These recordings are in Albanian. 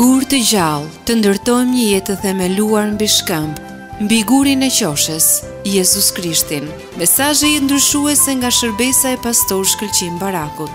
Gur të gjallë, të ndërtojmë një jetë të themeluar mbi shkëmb, mbi gurin e qoshes, Jezus Krishtin. Mesazhe jetë ndryshuese nga shërbesa e pastor Shkëlqim Barakut.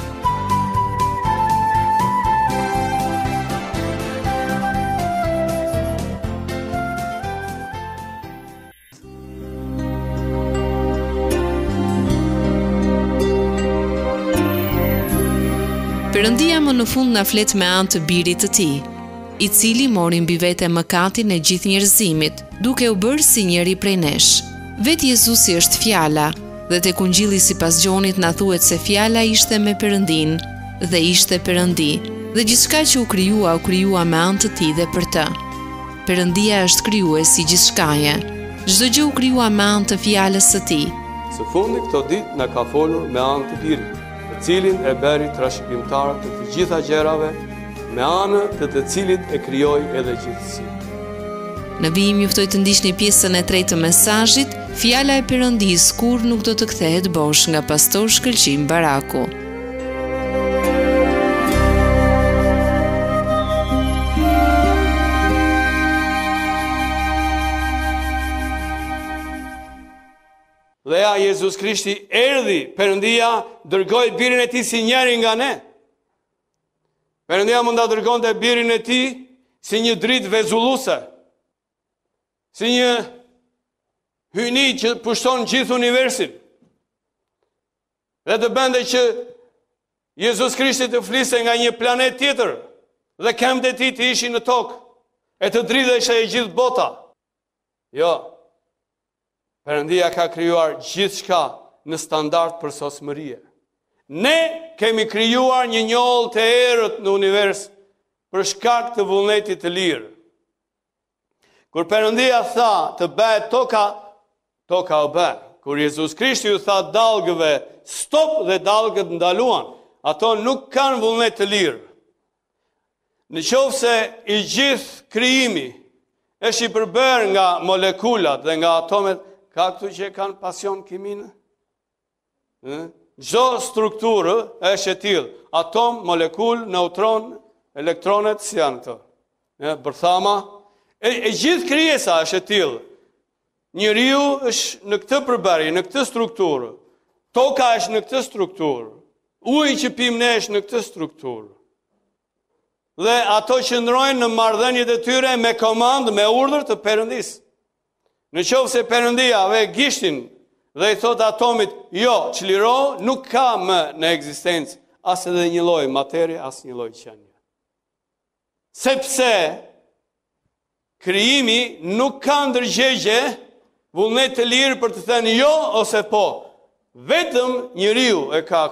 Perëndia më në fund na flet me anë të birit të tij, i cili mori mbi vete mëkatin e gjithë njerëzimit, duke u bërë si njëri prej nesh. Vetë Jezusi është fjala, dhe tek Ungjilli sipas Gjonit na thuhet se fjala ishte me Perëndin dhe ishte Perëndi, dhe gjithçka që u krijua me anë të tij dhe për të. Perëndia është krijuesi i gjithçkaje. Çdo gjë u krijua me anë të fjalës së tij. Së fundi këto ditë na ka folur me anë të birit, cilin e bëri trashëgimtar të të gjitha gjërave, me anë të cilit e krijoi edhe gjithësinë. Në vijim juftoj të ndiqni pjesën e tretë të mesazhit, fjala e Perëndisë kur nuk do të kthehet bosh, nga pastor Shkëlqim Baraku. Dhe ja, Jezus Krishti erdhi, Perëndia dërgoi birin e tij si njëri nga ne. Perëndia mund ta dërgonte birin e tij si një dritë vezulluese, si një hyni që pushton gjithë universin. Dhe të bënte që Jezus Krishti të fliste nga një planet tjetër dhe këmbët e tij të ishin në tokë e të dridheshte e gjithë bota. Jo. Perëndia ka krijuar gjithçka në standard për sosmërie. Ne kemi krijuar një njollë të errët në univers për shkak të vullnetit të lirë. Kur Perëndia tha të bëhet toka, toka u bë. Kur Jezus Krishti u tha dallgëve stop dhe dallgët ndaluan, ato nuk kanë vullnet të lirë. Nëse i gjithë krijimi është i përbërë nga molekulat dhe nga atomet, ka këtu që kanë pasion kiminë? Çdo strukturë është e tillë. Atom, molekul, neutron, elektronet, si janë këto? Bërthama. E gjithë krijesa është e tillë. Njeriu është në këtë përbërje, në këtë strukturë. Toka është në këtë strukturë. Uji që pim ne është në këtë strukturë. Dhe ato qëndrojnë në marrëdhëniet e tyre me komandë, me urdhër të Perëndisë. Në qoftë se Perëndia ve gishtin dhe i thot atomit, jo, çliro, nuk ka më në ekzistencë as edhe një lloj materie, as një lloj qenie. Sepse krijimi nuk ka ndërgjegje, vullnet të lirë për të thënë jo ose po. Vetëm njeriu e ka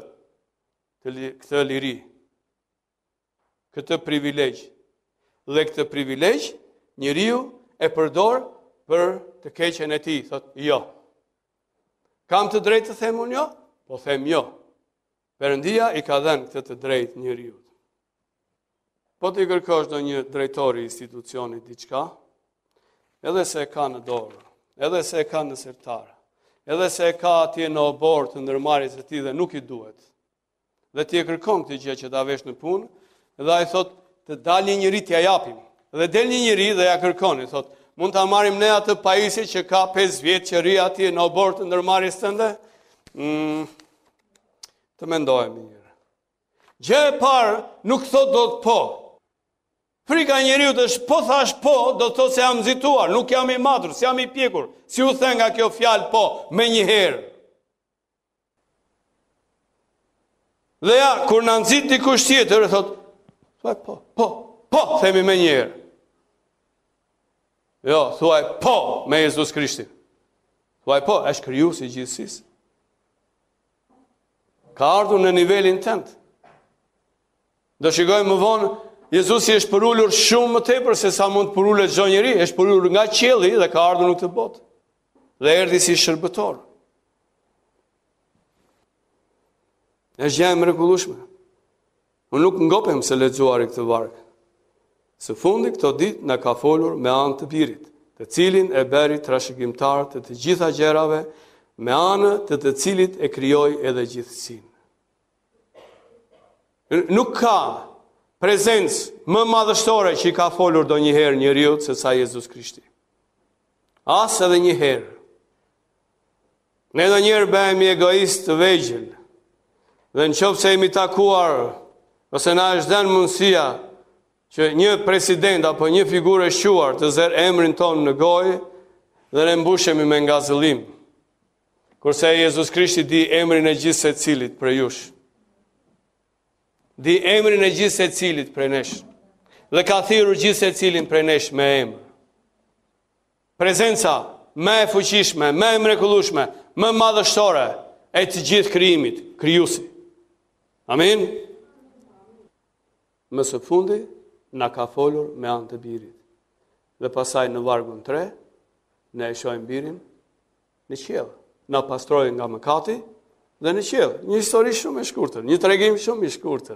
këtë liri, këtë privilegj. Dhe këtë privilegj njeriu e përdor për të keqen e tij, thot jo. Kam të drejtë të them unë jo? Po them jo. Perëndia i ka dhënë këtë të drejtë njeriu. Po ti kërkosh ndonjë drejtori i institucionit diçka, edhe se e ka në dorë, edhe se e ka në sertar, edhe se e ka atje në obor të ndërmarrjes së tij dhe nuk i duhet. Dhe ti e kërkon këtë gjë që ta vesh në punë, dhe ai thot të dalë një njeri t'ja japim. Dhe del një njeri dhe ja kërkon, i thot mund ta marrim ne atë pajisje që ka 5 vjet që ri atje në obor të ndërmarrjes tënde? Të mendojmë një. Gjë e parë nuk thot dot po. Frika e njeriu është po thash po, do të thotë se jam nxituar, nuk jam i matur, s'jam i pjekur. Si u the nga kjo fjalë po me një herë. Dhe ja, kur na nxit dikush tjetër, thot, po, themi me një herë. Jo, thuaj po me Jezus Krishtin. Thuaj po, është krijuesi i gjithësisë. Ka ardhur në nivelin tënd. Do shikojmë më vonë, Jezusi është përulur shumë më tepër se sa mund të përulet çdo njeri, është përulur nga qielli dhe ka ardhur në këtë botë. Dhe erdhi si shërbëtor. Është gjë e mrekullueshme. Unë nuk ngopem se lexuari këtë varg. Së fundi këto ditë na ka folur me anë të birit, të cilin e bëri trashëgimtar të të gjitha gjërave, me anë të cilit e krijoi edhe gjithësinë. Nuk ka prezencë më madhështore që i ka folur do njëherë njeriut se sa Jezus Krishti. Asë edhe njëherë. Ne do njerë bëhemi egoist të vegjël, dhe në qoftë se jemi takuar, ose na është dhënë mundësia që një president apo një figurë e shquar të zërë emrin tonë në gojë dhe ne mbushemi me ngazëllim. Kurse Jezus Krishti di emrin e gjithë se cilit për jush. Di emrin e gjithë se cilit për nesh. Dhe ka thirrur gjithë se cilin për nesh me emër. Prezenca më e fuqishme, më e mrekullueshme, më madhështore e të gjithë krijimit, krijuesi. Amin. Më së fundi na ka folur me anë të birit. Dhe pasaj në vargun 3 ne e shohim birin në qiell. Na pastroi nga mëkati dhe në qiell. Një histori shumë e shkurtër, një tregim shumë i shkurtër.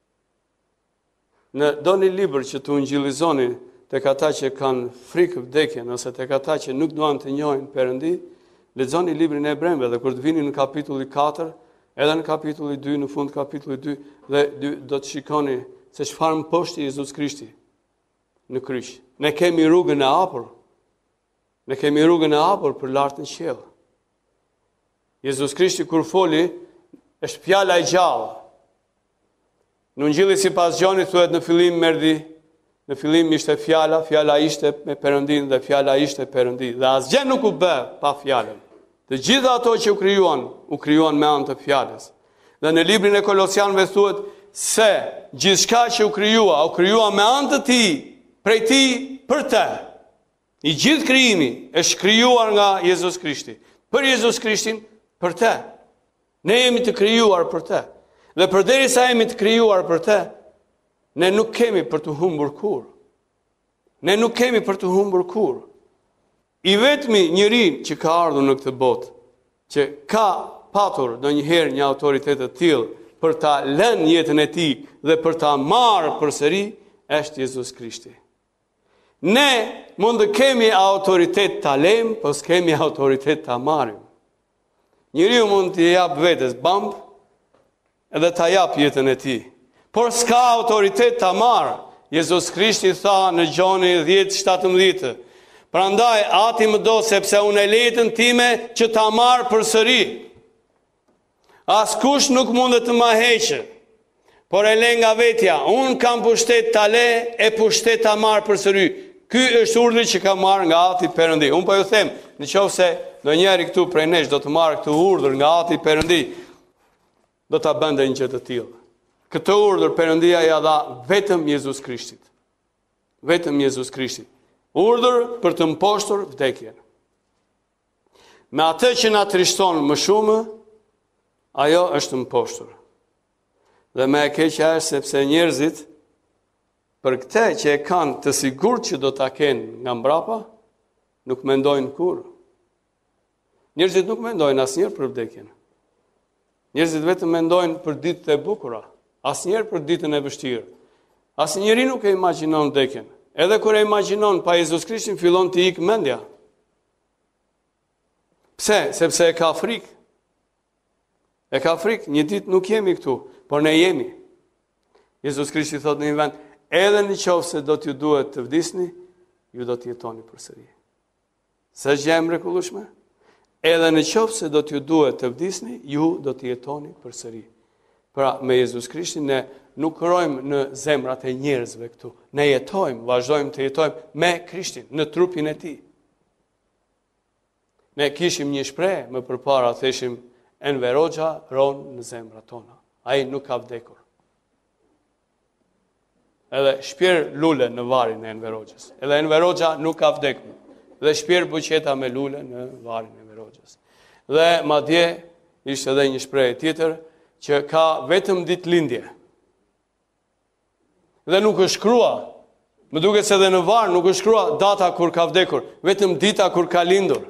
Në doni libër që të ungjillizoni tek ata që kanë frikë vdekjen ose tek ata që nuk duan të njohin Perëndi, lexoni librin e Hebrejve dhe kur të vini në kapitulli 4, edhe në kapitulli 2, në fund kapitulli 2, dhe do të shikoni se çfarë mposhti Jezus Krishti në kryq. Ne kemi rrugën e hapur. Ne kemi rrugën e hapur për lart në qiell. Jezus Krishti kur foli është fjala e gjallë. Në Ungjilli sipas Gjonit thuhet në fillim erdhi, në fillim ishte fjala, fjala ishte me Perëndin dhe fjala ishte Perëndi. Dhe asgjë nuk u bë pa fjalën. Të gjitha ato që u krijuan me anë të fjalës. Dhe në librin e Kolosianëve thuhet se gjithçka që u krijua me anë të tij, prej tij për të. I gjithë krijimi është krijuar nga Jezus Krishti. Për Jezus Krishtin, për të. Ne jemi të krijuar për të. Dhe përderisa jemi të krijuar për të, ne nuk kemi për të humbur kurrë. Ne nuk kemi për të humbur kurrë. I vetmi njeri që ka ardhur në këtë botë, që ka patur ndonjëherë një autoritet të tillë për ta lënë jetën e tij dhe për ta marrë përsëri, është Jezus Krishti. Ne mund të kemi autoritet ta lëm, po s'kemi autoritet ta marrim. Njeriu mund të jap vetes bamb edhe ta jap jetën e tij, por s'ka autoritet ta marrë. Jezus Krishti tha në Gjoni 10:17, prandaj ati më do sepse unë e letën time që ta marrë përsëri. Askush nuk mundet të ma heqë, por e le nga vetja. Unë kam pushtet ta le e pushtet ta marrë përsëri. Ky është urdhri që ka marrë nga Ati Perëndi. Unë po ju them, nëse ndonjëri këtu prej nesh do të marrë këtë urdhër nga Ati Perëndi, do ta bënte një gjë të tillë. Këtë urdhër Perëndia ja dha vetëm Jezus Krishtit. Vetëm Jezus Krishtit. Urdhër për të mposhtur vdekjen. Me atë që na trishton më shumë, ajo është mposhtur. Dhe me e keqja është sepse njerëzit, për këtë që e kanë të sigurt që do ta kenë nga mbrapa, nuk mendojnë kurrë. Njerëzit nuk mendojnë asnjëherë për vdekjen. Njerëzit vetëm mendojnë për ditët e bukura, asnjëherë për ditën e vështirë. Asnjëri nuk e imagjinon vdekjen. Edhe kur e imagjinon pa Jezus Krishtin, fillon të ikë mendja. Pse? Sepse e ka frikë. E ka frikë, një ditë nuk jemi këtu, por ne jemi. Jezus Krishti thot në një vend, edhe në qoftë se do t'ju duhet të vdisni, ju do t'jetoni përsëri. Se gjë e mrekullueshme? Edhe në qoftë se do t'ju duhet të vdisni, ju do t'jetoni përsëri. Pra, me Jezus Krishtin ne nuk rrojmë në zemrat e njerëzve këtu. Ne jetojmë, vazhdojmë të jetojmë me Krishtin, në trupin e tij. Ne kishim një shprehje më përpara, theshim Enver Hoxha ron në zemrat tona. Ai nuk ka vdekur. Edhe shpjer lule në varin e Enver Hoxhës. Edhe Enver Hoxha nuk ka vdekur. Dhe shpjer buqeta me lule në varin e Enver Hoxhës. Dhe madje ishte edhe një shprehje tjetër që ka vetëm ditëlindje. Dhe nuk është shkrua. Më duket se edhe në var nuk është shkrua data kur ka vdekur, vetëm dita kur ka lindur.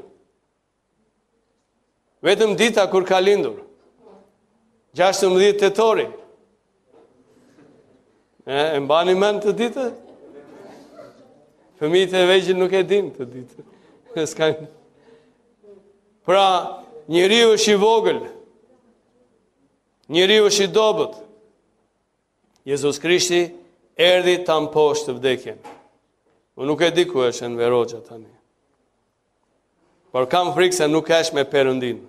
Vetëm dita kur ka lindur. 16 tetori. E mbani mend të ditë? Fëmijët e vegjël nuk e din të ditë. Pra, njeriu është i vogël. Njeriu është i dobët. Jezus Krishti erdhi ta mposhtë të vdekjen. Unë nuk e di ku është në Verogja tani. Por kam frikë se nuk është me Perëndin.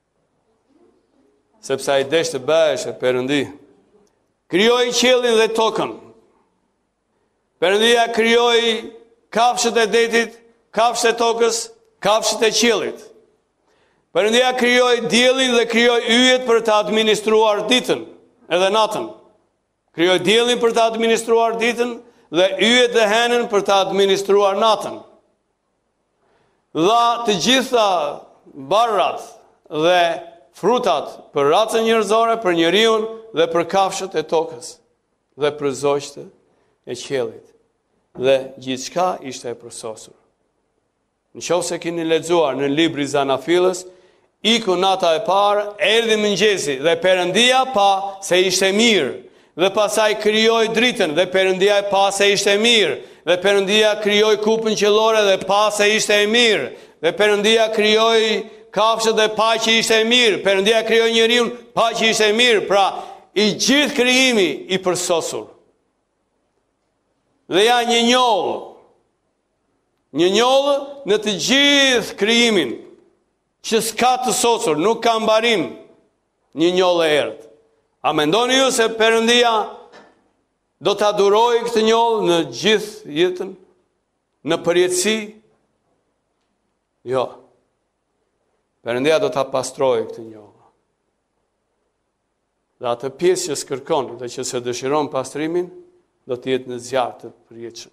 Sepse ai desh të bëhesh e Perëndi. Krijoi qiellin dhe tokën. Perëndia krijoi kafshët e detit, kafshët e tokës, kafshët e qiellit. Perëndia krijoi diellin dhe krijoi yjet për të administruar ditën edhe natën. Krijoi diellin për të administruar ditën dhe yjet dhe henën për të administruar natën. Dha të gjitha barrat dhe frutat për racën njerëzore, për njeriu dhe për kafshët e tokës dhe për zogjtë e qiellit. Dhe gjithçka ishte e përsosur. Nëse keni lexuar në librin e Zanafilës, iku nata e parë, erdhi mëngjesi dhe Perëndia pa se ishte mirë. Dhe pasaj krijoi dritën dhe Perëndia e pa se ishte mirë. Dhe Perëndia krijoi kupën qiellore dhe pa se ishte e mirë. Dhe Perëndia krijoi kafshët dhe pa që ishte e mirë. Perëndia krijoi njeriu pa që ishte e mirë. Pra, i gjithë krijimi i përsosur. Dhe ja një njollë në të gjithë krijimin që s'ka të sosur, nuk ka mbarim, një njollë e errët. A mendoni ju se Perëndia do të adurojë këtë njollë në gjithë jetën, në përjetësi? Jo. Perëndia do të pastrojë këtë njollë. Dhe atë pjesë që s'kërkon dhe që se dëshiron pastrimin, do të jetë në zjarr të përjetshëm.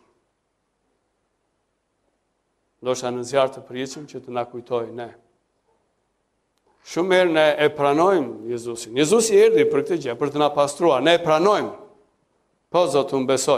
Ndoshta në zjarr të përjetshëm që të na kujtojë ne. Shumë herë ne e pranojmë Jezusin. Jezusi erdhi për këtë gjë, për të na pastruar. Ne e pranojmë. Po Zot, unë besoj.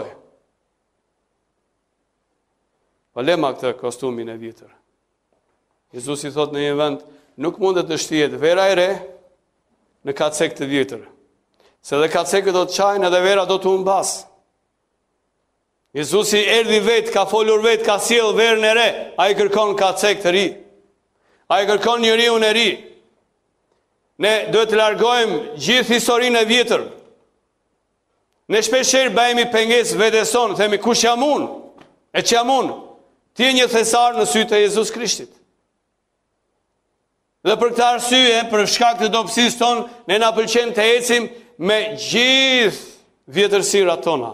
Po lema këtë kostumin e vjetër. Jezusi thot në një vend, nuk mundet të shtihet vera e re në kacek të vjetër. Se dhe kacekët do të çajnë edhe vera do të humbas. Jezusi erdhi vetë, ka folur vetë, ka sjell verën e re. Ai kërkon kacek të ri. Ai kërkon njeriu e ri. Ne duhet të largojmë gjithë historinë e vjetër. Ne shpeshherë bëhemi pengesë vetes sonë, themi kush jam unë? E ç'jam unë? Ti je një thesar në sytë e Jezus Krishtit. Dhe për këtë arsye, për shkak të dobësisë tonë, ne na pëlqen të ecim me gjithë vjetërsirat tona.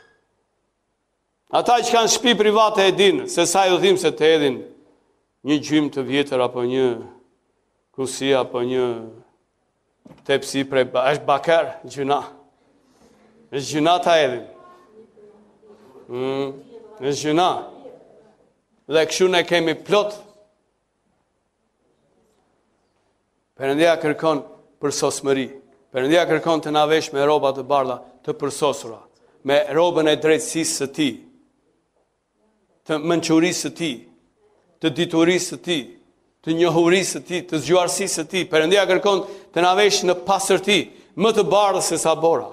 Ata që kanë shtëpi private e dinë se sa i udhim se të hedhin një gjymë të vjetër apo një kusi apo një tepsi prej është bakar, gjuna. Është gjuna ta hedhin. Është gjuna. Dhe kështu ne kemi plot. Perëndia kërkon përsosmëri. Perëndia kërkon të na vesh me rroba të bardha të përsosura, me robën e drejtësisë së tij, të mençurisë së tij, të diturisë së tij, të njohurisë së tij, të zgjuarsisë së tij. Perëndia kërkon të na vesh në pastërti, më të bardhë se sa bora.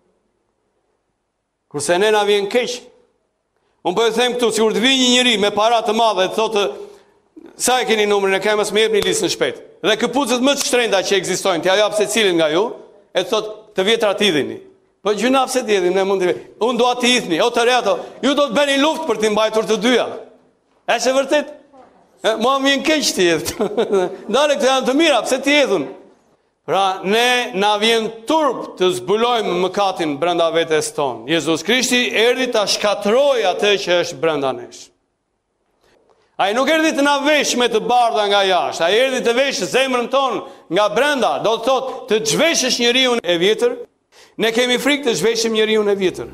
Kurse ne na vjen keq. Unë po e them këtu, sikur të vijë një njeri me para të mëdha dhe thotë, sa e keni numrin e kemës, më jepni listën shpejt. Dhe këpucët më të shtrenjta që ekzistojnë, t'ja jap secilin nga ju, e thotë, të vjetrat idhini. Po gjuna pse të idhim, ne mund të. Unë dua të idhni, o të reato, ju do të bëni luftë për të mbajtur të dyja. Është e vërtet? Mua më vjen keq të idh. Ndale këto janë të mira, pse të idhun? Pra, ne na vjen turp të zbulojmë mëkatin brenda vetes tonë. Jezus Krishti erdhi ta shkatërrojë atë që është brenda nesh. Ai nuk erdhi të na vesh me të bardha nga jashtë, ai erdhi të vesh zemrën tonë nga brenda, do të thotë të zhveshësh njeriu e vjetër. Ne kemi frikë të zhveshim njeriu e vjetër.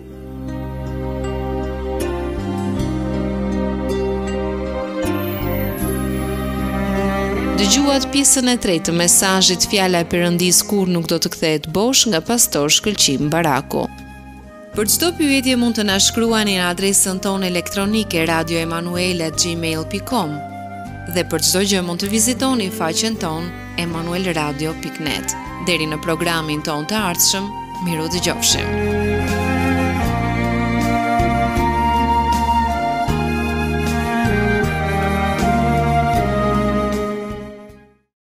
Dëgjuat pjesën e tretë të mesazhit Fjala e Perëndis kur nuk do të kthehet bosh nga pastor Shkëlqim Baraku. Për çdo pyetje mund të na shkruani në adresën tonë elektronike radioemanuel@gmail.com dhe për çdo gjë mund të vizitoni faqen tonë emanuelradio.net. Deri në programin tonë të ardhshëm, miru dëgjofshim.